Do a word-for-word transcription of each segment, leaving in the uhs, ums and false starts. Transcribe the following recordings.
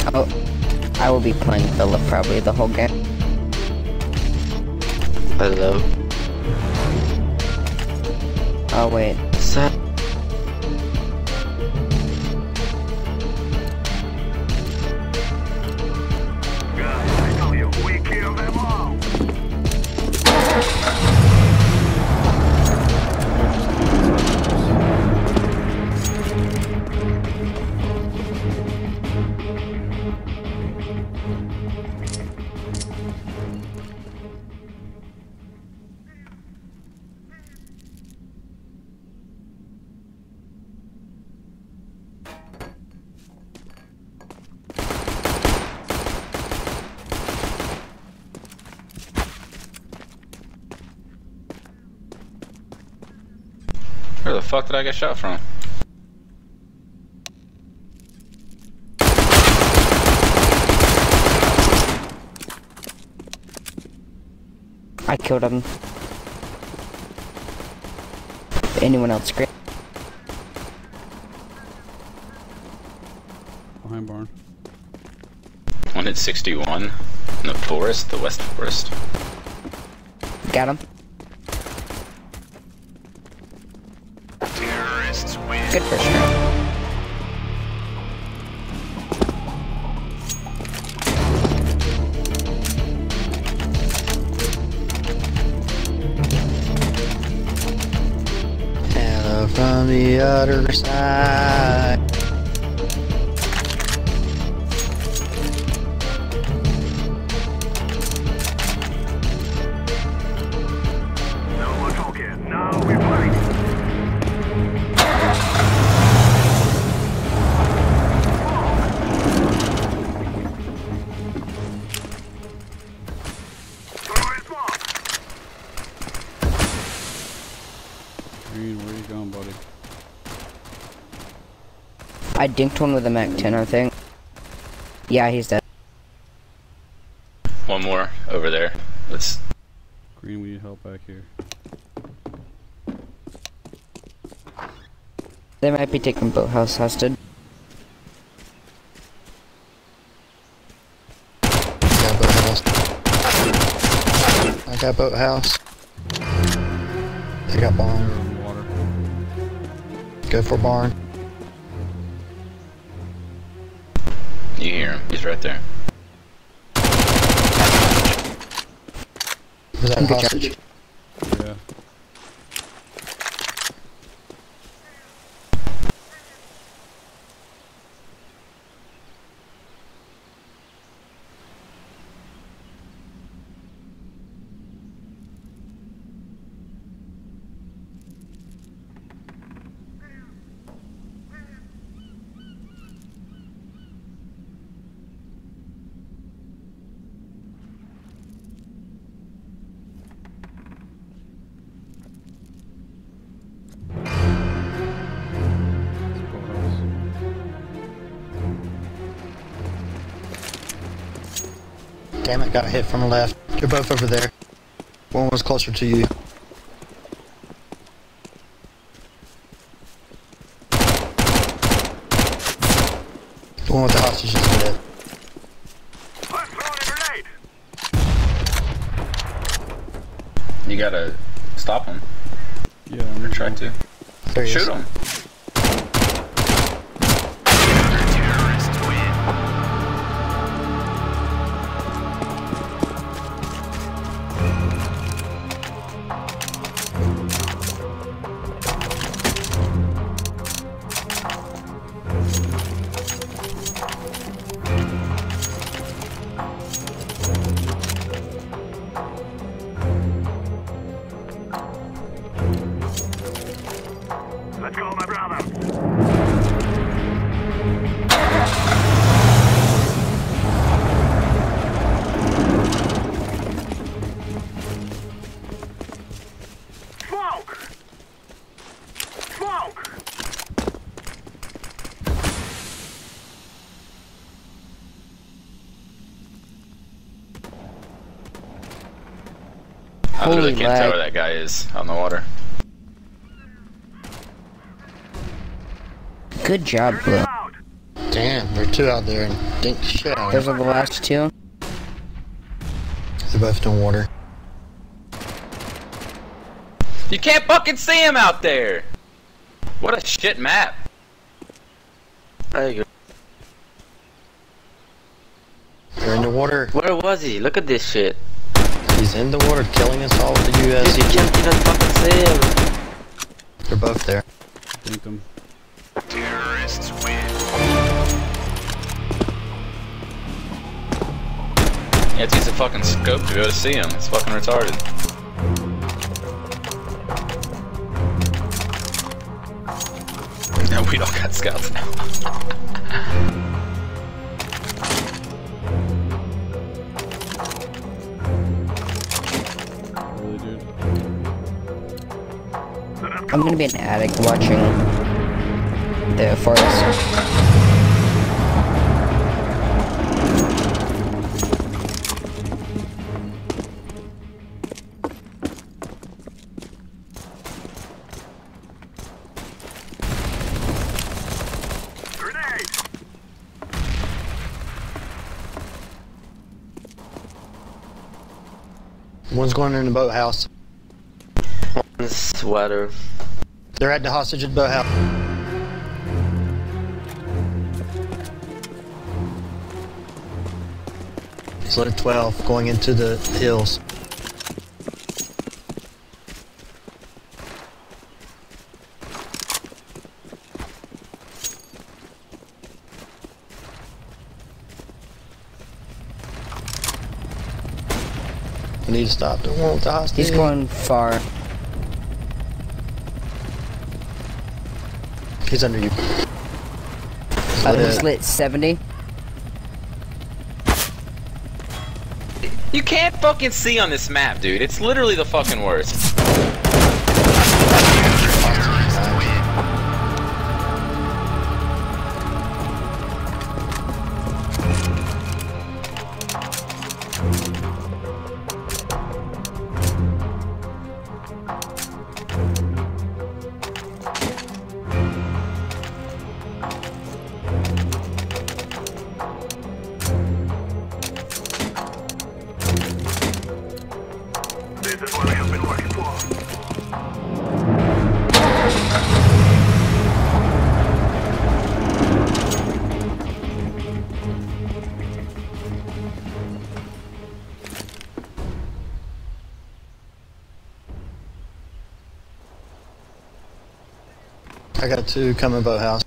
Oh, I will be playing Philip probably the whole game. Hello. Oh wait. Set. I tell you, we kill them all. Where the fuck did I get shot from? I killed him. Anyone else great? Behind barn. One hit sixty-one in the forest, the west forest. Got him. Terrorists win. Good for sure. Hello from the other side. No more talking. Now we fight. Throwing smoke. Green, where you going, buddy? I dinked one with a Mac ten, I think. Yeah, he's dead. One more over there. Let's. Green, we need help back here. They might be taking Boathouse hostage. I got boathouse. I got boathouse. I got barn. They're in the water. Go for barn. You hear him? He's right there. Was that Good job. hostage? Yeah. Boathouse. Damn it, got hit from the left. You're both over there. One was closer to you. The one with the hostage is dead. I'm throwing a grenade. You gotta stop him. Yeah, I'm Or try to. There he is. Shoot him. Terrorists win. Let's go, my brother. Smoke! Smoke! I literally Holy can't tell lag. where that guy is on the water. Good job, Blue. Out! Damn Damn, there are two out there and dink the shit out of Those are the last two. They're both in water. You can't fucking see him out there! What a shit map. There you go. They're in the water. Where was he? Look at this shit. He's in the water killing us all with the U Dude, S. you can't even fucking see him. They're both there. Think them. Terrorists win. You have to use a fucking scope to be able to see him. It's fucking retarded. No, we don't got scouts now. Really, dude. I'm gonna be an addict watching the forest. Grenade! One's going in the boathouse. One sweater. They're at the hostage at the boathouse. It's letter twelve going into the hills. We need to stop the one with the hostage. He's going far. He's under you. Uh, he's lit seventy. You can't fucking see on this map, dude. It's literally the fucking worst. This is what I have been working for. I got two coming boathouse.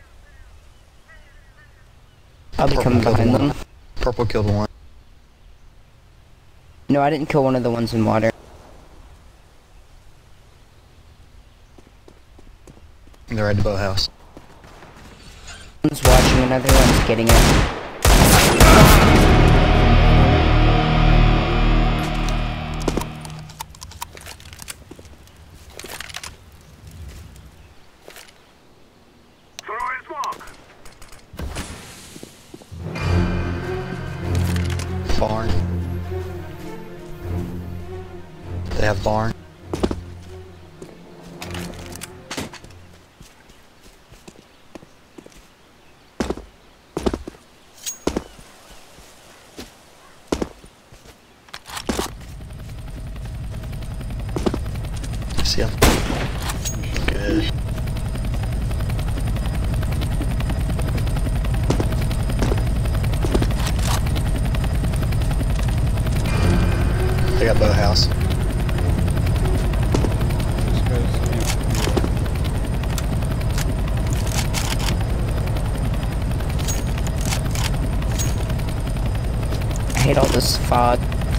I'll be Purple coming killed behind one. them. Purple killed one. No, I didn't kill one of the ones in water. They're at the boathouse. One's watching, another one's getting it. Throw in smoke. Barn. They have barn. See him. Good. They got boathouse. This guy's came from I hate all this fog.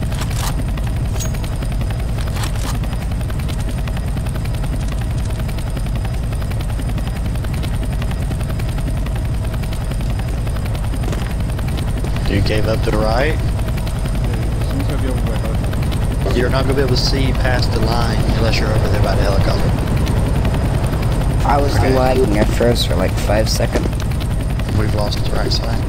You gave up to the right. As soon as I be over by house. You're not gonna be able to see past the line unless you're over there by the helicopter. I was Okay. lagging at first for like five seconds. We've lost the right side.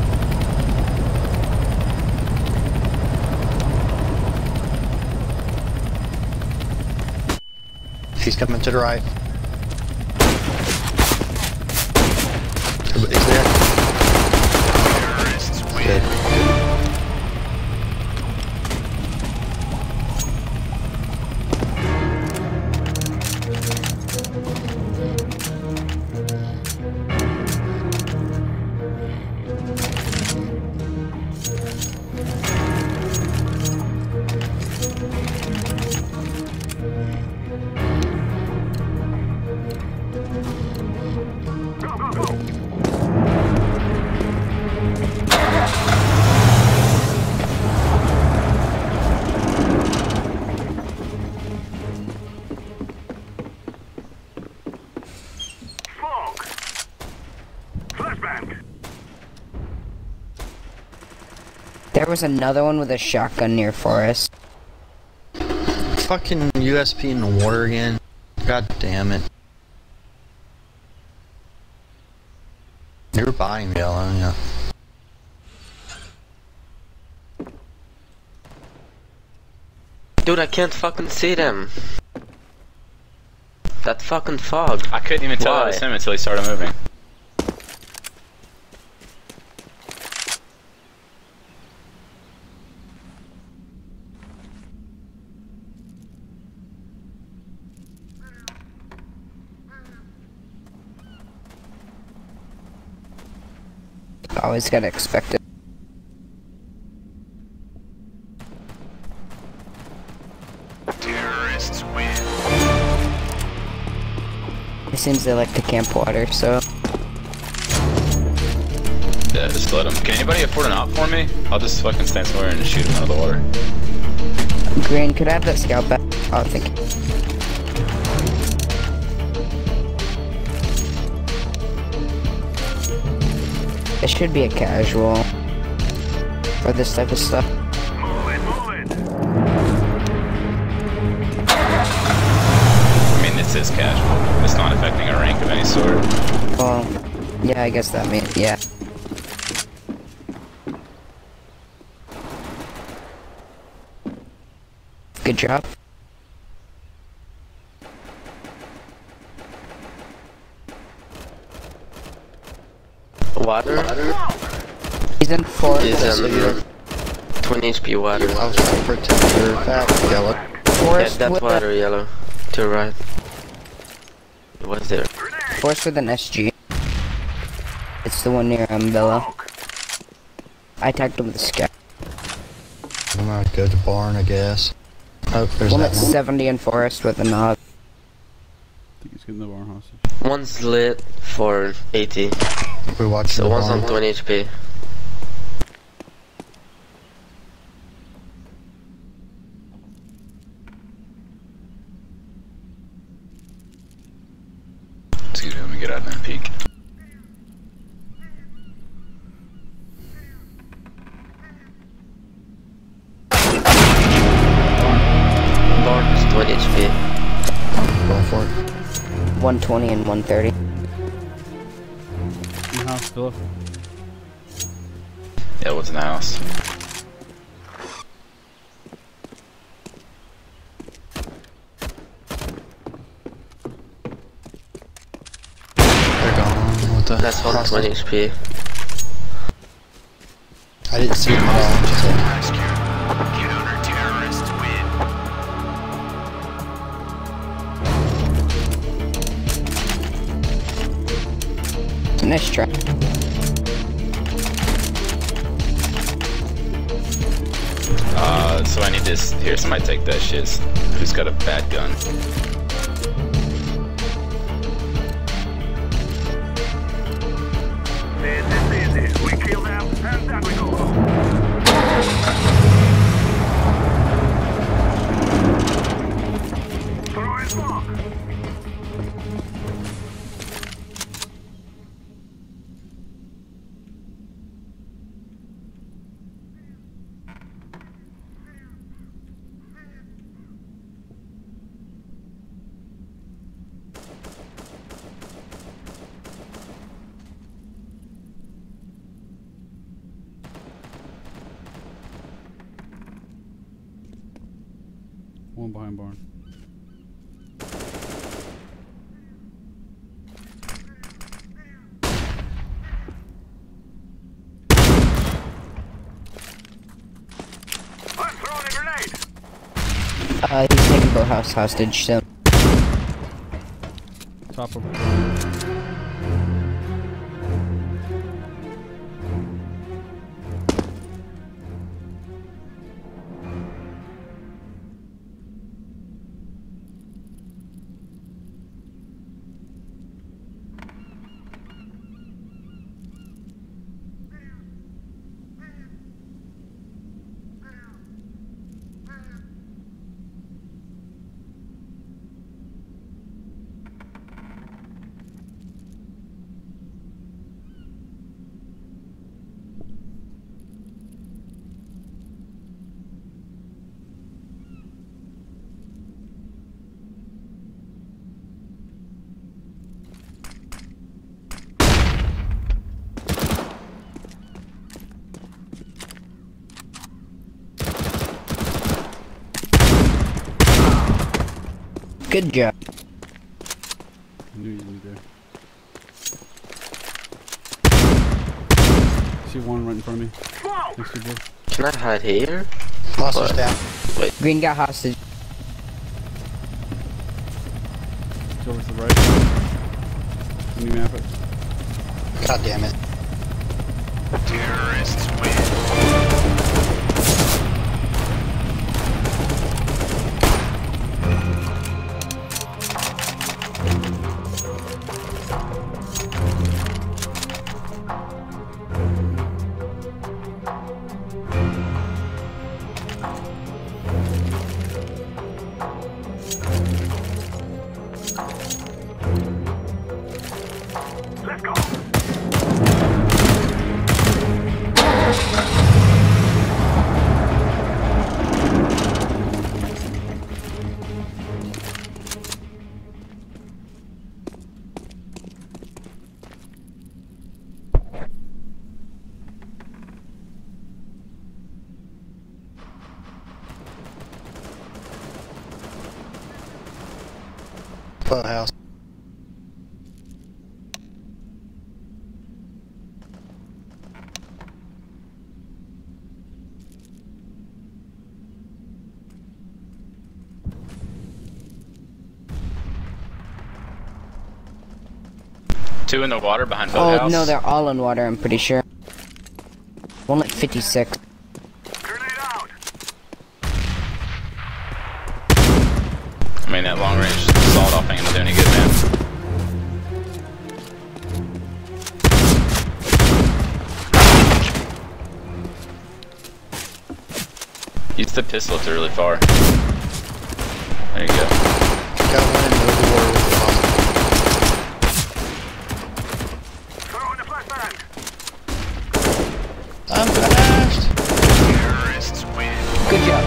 He's coming to the right. He's there. There was another one with a shotgun near Forest. Fucking U S P in the water again. God damn it. You're buying yellow, yeah. Dude, I can't fucking see them. That fucking fog. I couldn't even tell that was Why? him until he started moving. Always gotta expect it. Terrorists win. It seems they like to camp water, so Yeah, just let him. Can anybody afford an op for me? I'll just fucking stand somewhere and shoot him out of the water. Green, could I have that scout back? Oh, thank you. It should be a casual for this type of stuff. Move it, move it. I mean, this is casual. It's not affecting a rank of any sort. Well, yeah, I guess that means, yeah. Good job. Water? He's in Forest. Is um, twenty H P water. I was trying to protect your fat yellow. Yeah, Forest that with water yellow. To the right. It was there. a, Forest with an S G. It's the one near Umbrella. I tagged him with a scout. I'm gonna go to barn, I guess. Oh, there's One that at one. seventy in Forest with a nod. I think he's getting the barn hostage. One's lit for eighty. We watched So the one's barn. on twenty H P. Excuse me, let me get out there and peek. Barn is twenty H P. Going for it. one twenty and one thirty. In the house, Philip. Yeah, what's in the house? They're gone. What the? That's on twenty H P. I didn't see them at all. Just like, Rescue. Counter terrorists win. Nice try. Uh, so I need this. Here, somebody take that shit. Who's got a bad gun? This is easy. We kill them, and then we go home. Throwing smoke. One behind barn. I'm throwing a grenade. Uh, he's taking Boathouse hostage, so. Top of barn. Good job. I knew you were there. See one right in front of me. Next to you. Can I hide here? Hostage What? down. Green got hostage. It's over to the right. Can you map it? God damn it. Terrorists win. Let's go. Boathouse. Two in the water behind Oh boathouse. no, they're all in water. I'm pretty sure. One like fifty-six. Grenade out. I mean, that long range assault off ain't gonna do any good, man. Use the pistol if they're really far. There you go. Got one in the water with the hostage. Throw in the flashbang. I'm fast. Terrorists win. Good job.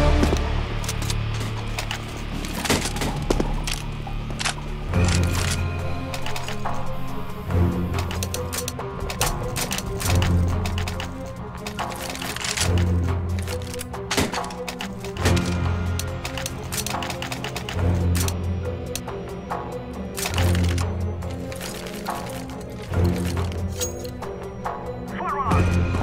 Foot run.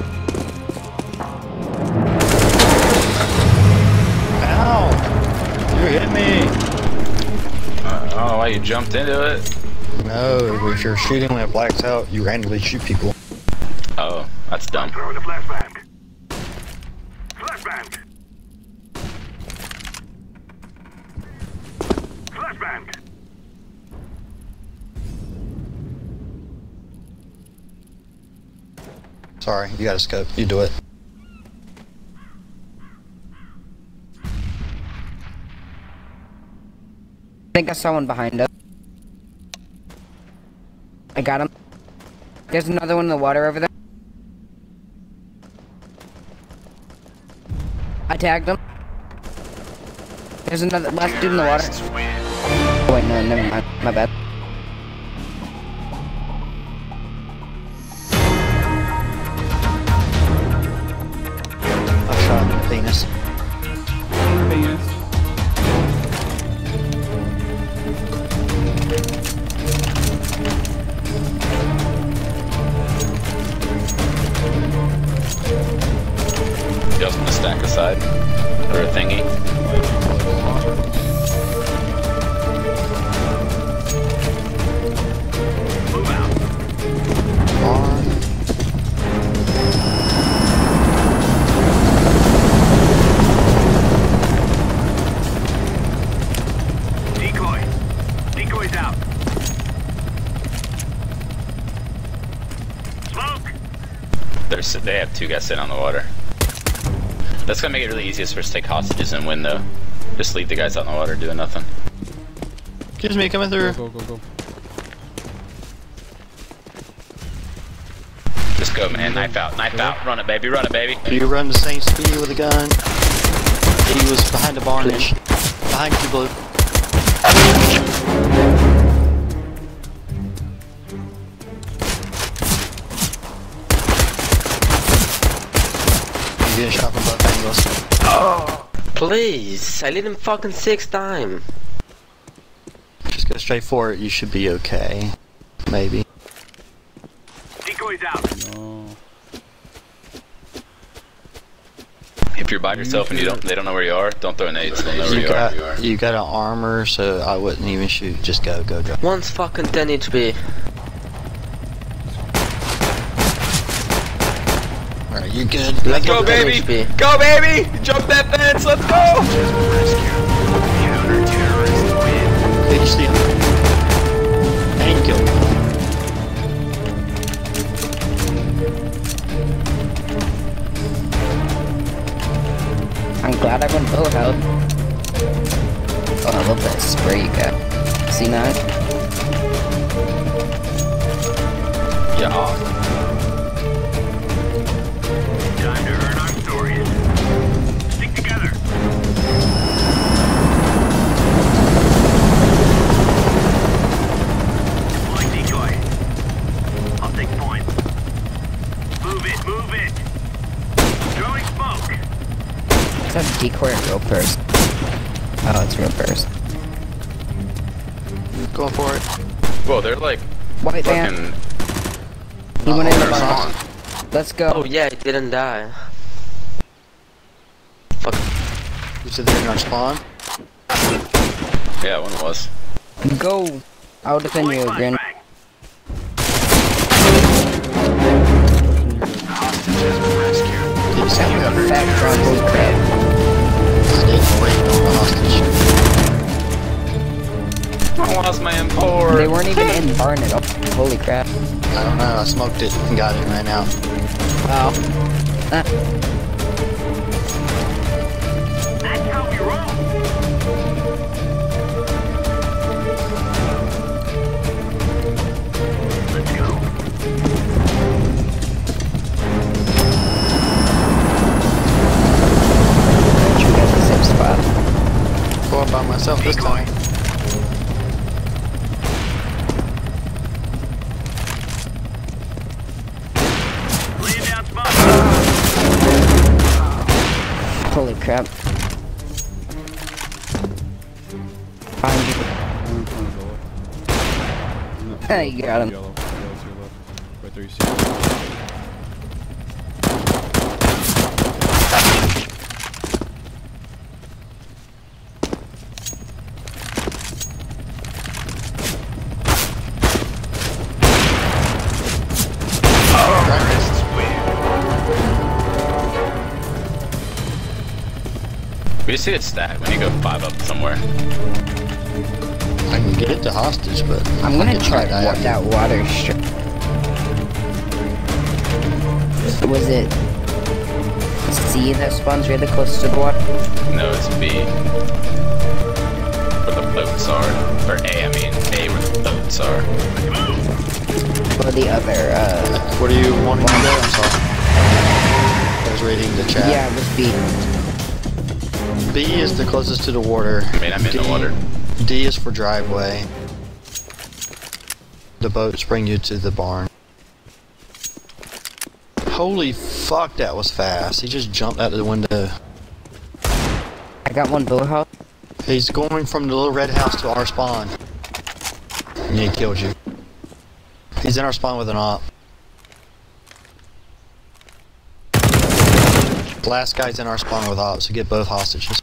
Ow! You hit me! Uh, I don't know why you jumped into it. No, if you're shooting when it blacks out, you randomly shoot people. Oh, that's dumb. Throw in the flashbang. Flashbang. Flashbang. Sorry, you got a scope. You do it. I think I saw one behind us. I got him. There's another one in the water over there. I tagged him. There's another last dude in the water. Terrorists win. Oh, wait, no, never mind. My bad. I shot him in the penis. Penis. Just gonna stack aside. Or a thingy. Move out. On. Decoy. Decoy's out. Smoke. There's, they have two guys sitting on the water. That's gonna make it really easiest for us to take hostages and win, though. Just leave the guys out in the water doing nothing. Excuse me, coming through. Go, go, go, go. Just go, man. Knife out, knife out. Run it, baby. Run it, baby. You run the same speed with a gun. He was behind the barn. Behind you, Blue. You're getting shot from both angles. Oh, please! I lit him fucking six times. straight for it, you should be okay. Maybe. Decoys out. No. If you're by yourself and you don't, they don't know where you are, don't throw nades. They'll know where You you got, are. you got an armor, so I wouldn't even shoot. Just go, go, go. One's fucking ten H P. Alright, you good? Let's go, ten baby! H P. Go, baby! Jump that fence! Let's go! Counter-terrorist win. Did you see him? And kill him. I'm glad I went full health. Oh, I love that spray you got. C nine? Yeah. Time to earn our stories. Stick together. Deploy decoy. I'll take point. Move it, move it. Throwing smoke. Is that decoy or real person? Oh, it's real person. Going for it. Whoa, they're like White man. fucking. He went in the they're box. spawn. Let's go. Oh yeah, he didn't die. Fuck. You said they're in our spawn? Yeah, one was. Go. I'll defend you, Grin. Flashbang. Did you say you got hurt? Fat drunk, holy crap. I didn't wait on the hostage. I lost my M four. They weren't even in barn at all. Holy crap. I don't know, I smoked it and got it and ran out. Wow. Ah. That's how we roll. Let's go. You got the same spot. Going by myself this time. Laying down smoke. Holy crap. Find you. One in front of the left. Ah, you got him. Yellow. Yellow to your left. Right there, you see it. Terrorists win. We just see it stack when you go five up somewhere. I can get the hostage, but I'm gonna I try die. wa- that water strip. Was it C that spawns really close to the water? No, it's B. Where the boats are. Or A, I mean. A where the boats are. Or the other, uh... What are you wanting to go? I'm sorry. I was reading the chat. yeah, it was B. B is the closest to the water. I mean, I'm in the D- water. D is for driveway. The boats bring you to the barn. Holy fuck, that was fast. He just jumped out of the window. I got one bullet hole. He's going from the little red house to our spawn. And he killed you. He's in our spawn with an op. The last guy's in our spawn with ops, so get both hostages.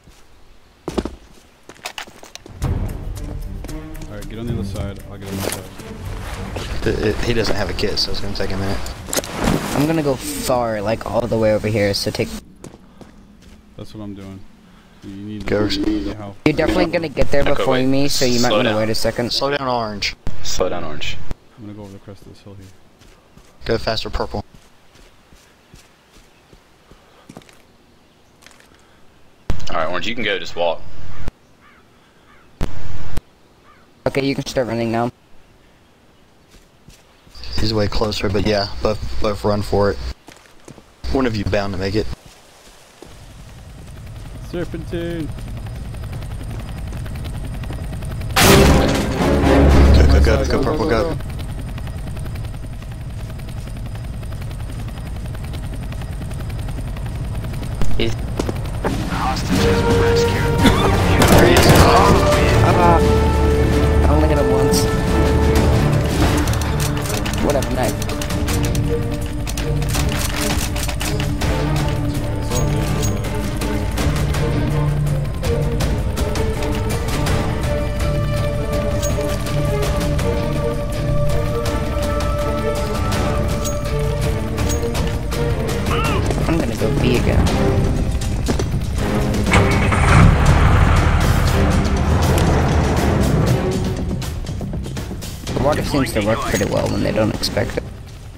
Alright, get on the other side. I'll get on the other side. It- it- he doesn't have a kit, so it's gonna take a minute. I'm gonna go far, like all the way over here, so take... That's what I'm doing. You need Go. to you need the health. You're definitely gonna get there Okay, before wait. me, so you might Slow wanna down. wait a second. Slow down, orange. Slow down, orange. I'm gonna go over the crest of this hill here. Go faster, purple. Alright, orange, you can go, just walk. Okay, you can start running now. He's way closer, but yeah, both both run for it. One of you bound to make it. Serpentine! Go, go, go, go, purple, go. He's Hostages rescued. There he is. Ah! I only hit him once. knife. It's all good. I'm gonna go B again. The water seems to work pretty well when they don't expect it.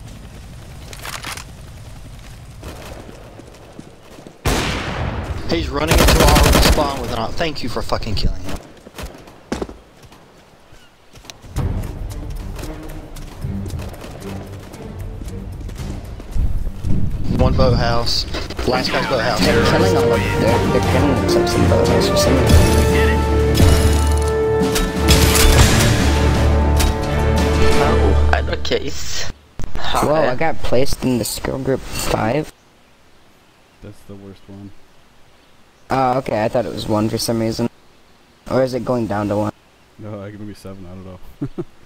He's running into our spawn with an op. Thank you for fucking killing him. One boathouse. Last guy's boathouse. They're killing all of they're, they're killing themselves in boathouse or something. Oh, I know case. How Whoa, I I- got placed in the skill group five. That's the worst one. Oh, okay, I thought it was one for some reason. Or is it going down to one? No, I can be seven. I don't know.